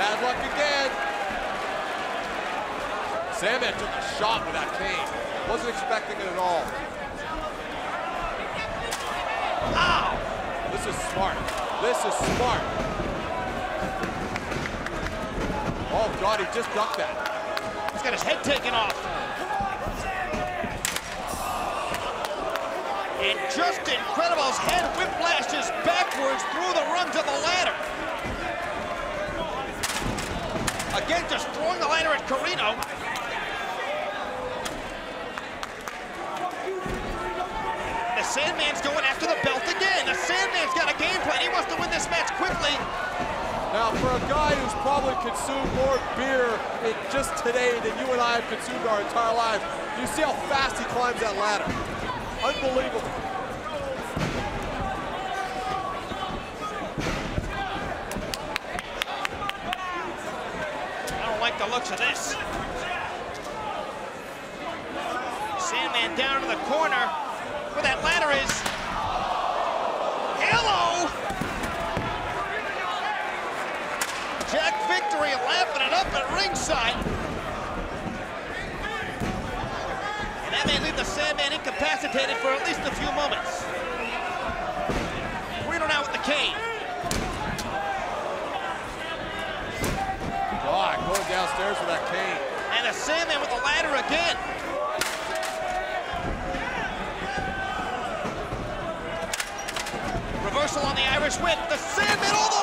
Bad luck again. Sandman took a shot with that cane. Wasn't expecting it at all. Ow! This is smart. This is smart. Oh God, he just ducked that. He's got his head taken off. And just incredible, his head whiplashes backwards through the rungs of the ladder. Again, just throwing the ladder at Corino. The Sandman's going after the belt again. The Sandman's got a game plan. He wants to win this match quickly. Now, for a guy who's probably consumed more beer in just today than you and I have consumed our entire lives, you see how fast he climbs that ladder. Unbelievable. I don't like the looks of this. Sandman down to the corner where that ladder is. Hello! Jack Victory laughing it up at ringside. And that may leave the Sandman incapacitated for at least a few moments. Corino now with the cane. God, going downstairs with that cane. And the Sandman with the ladder again. Reversal on the Irish whip. The Sandman all the